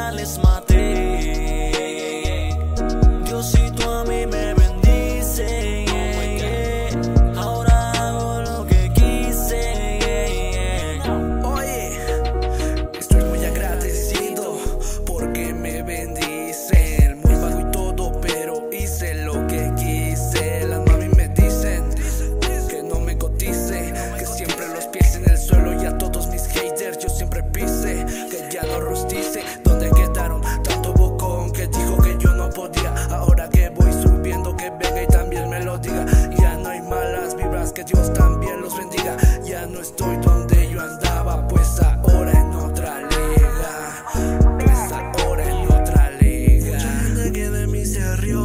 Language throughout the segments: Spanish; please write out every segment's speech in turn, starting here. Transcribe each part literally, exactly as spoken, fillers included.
envidia les maté. Diosito a mí me bendice, ahora hago lo que quise. Oye, estoy muy agradecido porque me bendicen. Muy bajo y todo, pero hice lo que quise. Las mami me dicen que no me cotice, que siempre los pies en el suelo, y a todos mis haters yo siempre pise, que ya no rostice. ¿Dónde quedaron tanto bocón que dijo que yo no podía? Ahora que voy subiendo, que venga y también me lo diga. Ya no hay malas vibras, que Dios también los bendiga. Ya no estoy donde yo andaba, pues ahora en otra liga, pues ahora en otra liga. Mucha gente que de mí se rió,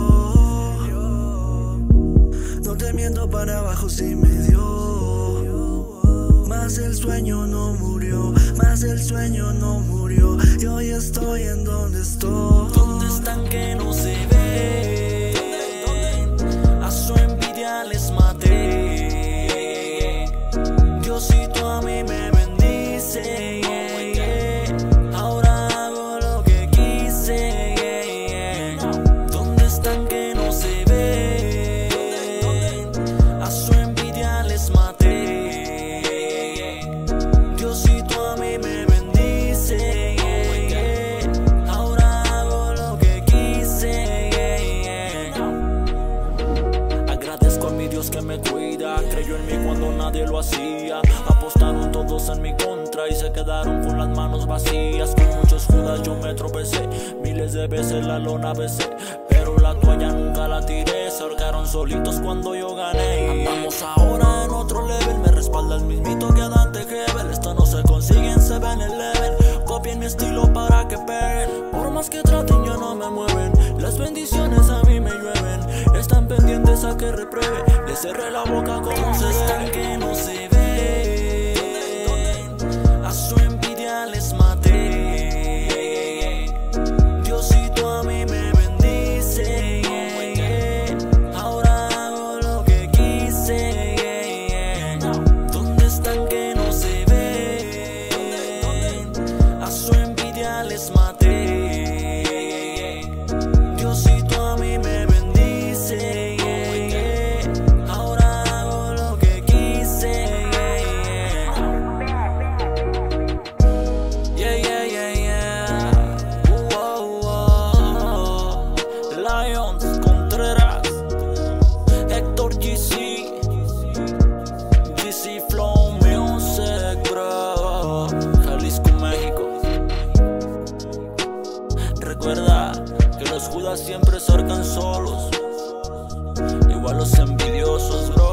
no te miento, para abajo sí me dio. Más el sueño no murió, más el sueño no murió. Y hoy estoy en donde estoy. ¿Dónde están que no se ven? A su envidia les maté. Diosito a mí me bendice, ahora hago lo que quise. ¿Dónde están que no se ven? A su envidia les maté. Diosito a mí me bendice, ahora hago lo que quise. Agradezco a mi Dios que me cuida, creyó en mí cuando nadie lo hacía. Apostaron todos en mi contra y se quedaron con las manos vacías. Con muchos judas yo me tropecé, miles de veces la lona besé, pero la toalla nunca la tiré. Se ahorcaron solitos cuando yo gané. Vamos ahora en otro level, me respalda el mismito que Dante Hebel. Esto no se consigue en seven eleven, copien mi estilo para que peguen. Por más que traten ya no me mueven, las bendiciones a mí me llueven. Están pendientes a que repruebe, les cerré la boca como se debe. Que no se ven, a su envidia les maté. Diosito a mí me bendice, ahora hago lo que quise. ¿Dónde están que no se ven? A su envidia les maté. Diosito a mí me bendice, ahora hago lo que quise. Yeah, yeah, yeah, yeah. Whoa, whoa. Lions, Contreras, Héctor G C, G C Flow Music, bro. Jalisco, México. Recuerda que los judas siempre se ahorcan solos, igual los envidiosos, bro.